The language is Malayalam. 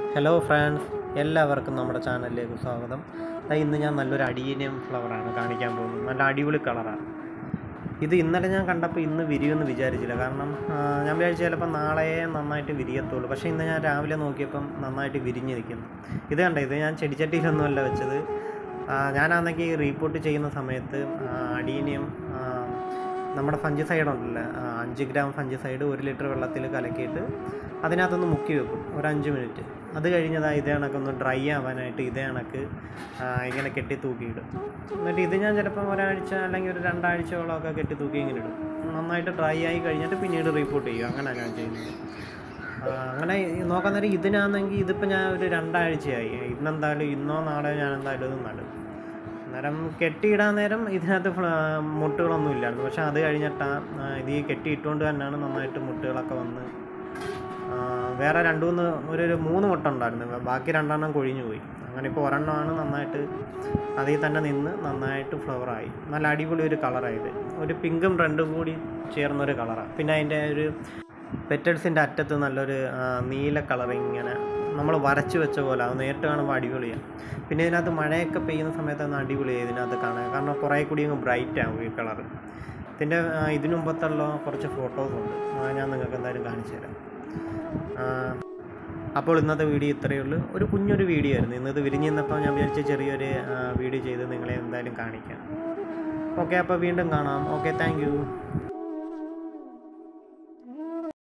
ഹലോ ഫ്രണ്ട്സ്, എല്ലാവർക്കും നമ്മുടെ ചാനലിലേക്ക് സ്വാഗതം. ഇന്ന് ഞാൻ നല്ലൊരു അഡീനിയം ഫ്ലവറാണ് കാണിക്കാൻ പോകുന്നത്. നല്ല അടിപൊളി കളറാണ് ഇത്. ഇന്നലെ ഞാൻ കണ്ടപ്പോൾ ഇന്ന് വിരിയുമെന്ന് വിചാരിച്ചില്ല. കാരണം ഞാൻ വിചാരിച്ചു ചിലപ്പോൾ നാളെ നന്നായിട്ട് വിരിയത്തുള്ളൂ. പക്ഷേ ഇന്ന് ഞാൻ രാവിലെ നോക്കിയപ്പം നന്നായിട്ട് വിരിഞ്ഞ് നിൽക്കുന്നു. ഇത് കണ്ടേ, ഇത് ഞാൻ ചെടിച്ചട്ടിയിലൊന്നുമല്ല വെച്ചത്. ഞാനാണെങ്കിൽ റീപോർട്ട് ചെയ്യുന്ന സമയത്ത് അഡീനിയം നമ്മുടെ ഫഞ്ചിസൈഡ് ഉണ്ടല്ലോ, 5 ഗ്രാം ഫഞ്ചിസൈഡ് 1 ലിറ്റർ വെള്ളത്തിൽ കലക്കിയിട്ട് അതിനകത്തൊന്ന് മുക്കി വെക്കും ഒരു 5 മിനിറ്റ്. അത് കഴിഞ്ഞതാ ഇതേ കണക്കൊന്ന് ഡ്രൈ ആവാനായിട്ട് ഇതേ കണക്ക് ഇങ്ങനെ കെട്ടി തൂക്കിയിടും. എന്നിട്ട് ഇത് ഞാൻ ചിലപ്പം ഒരാഴ്ച അല്ലെങ്കിൽ ഒരു 2 ആഴ്ചയോളമൊക്കെ കെട്ടി തൂക്കി ഇങ്ങനെ ഇടും. നന്നായിട്ട് ഡ്രൈ ആയി കഴിഞ്ഞിട്ട് പിന്നീട് റീപോർട്ട് ചെയ്യും. അങ്ങനെ ഞാൻ ചെയ്യുന്നത്. അങ്ങനെ നോക്കാൻ നേരം ഇതിനാണെങ്കിൽ ഇതിപ്പോൾ ഞാൻ ഒരു 2 ആഴ്ചയായി. ഇന്നെന്തായാലും ഇന്നോ നാളെയോ ഞാൻ എന്തായാലും ഇത് നടും. അന്നേരം കെട്ടിയിടാൻ നേരം ഇതിനകത്ത് മുട്ടുകളൊന്നും ഇല്ലായിരുന്നു. പക്ഷേ അത് കഴിഞ്ഞിട്ടാണ് ഇത് ഈ കെട്ടിയിട്ടുകൊണ്ട് തന്നെയാണ് നന്നായിട്ട് മുട്ടുകളൊക്കെ വന്ന്. വേറെ 3 മുട്ട ഉണ്ടായിരുന്നു. ബാക്കി 2 കൊഴിഞ്ഞു പോയി. അങ്ങനെ ഇപ്പോൾ ഒരെണ്ണമാണ് നന്നായിട്ട് അതിൽ തന്നെ നിന്ന് നന്നായിട്ട് ഫ്ലവറായി. നല്ല അടിപൊളി ഒരു കളറായത്. ഒരു പിങ്കും റെഡും കൂടി ചേർന്നൊരു കളറാണ്. പിന്നെ അതിൻ്റെ ഒരു പെറ്റൽസിൻ്റെ അറ്റത്ത് നല്ലൊരു നീല കളറിങ് ഇങ്ങനെ നമ്മൾ വരച്ച് വെച്ച പോലെ. അത് നേരിട്ട് കാണുമ്പോൾ അടിപൊളിയാണ്. പിന്നെ ഇതിനകത്ത് മഴയൊക്കെ പെയ്യുന്ന സമയത്താണ് അടിപൊളിയാണ് ഇതിനകത്ത് കാണാൻ. കാരണം കുറേ കൂടി അങ്ങ് ബ്രൈറ്റ് ആകും ഈ കളർ. ഇതിനു മുമ്പത്തുള്ള കുറച്ച് ഫോട്ടോസുണ്ട്, ഞാൻ നിങ്ങൾക്ക് എന്തായാലും കാണിച്ചു തരാം. അപ്പോൾ ഇന്നത്തെ വീഡിയോ ഇത്രയേ ഉള്ളൂ. ഒരു കുഞ്ഞൊരു വീഡിയോ ആയിരുന്നു. ഇന്നത് വിരിഞ്ഞ് നിന്നപ്പോൾ ഞാൻ വിചാരിച്ച ചെറിയൊരു വീഡിയോ ചെയ്ത് നിങ്ങളെ എന്തായാലും കാണിക്കാം. ഓക്കെ, അപ്പോൾ വീണ്ടും കാണാം. Okay, thank U.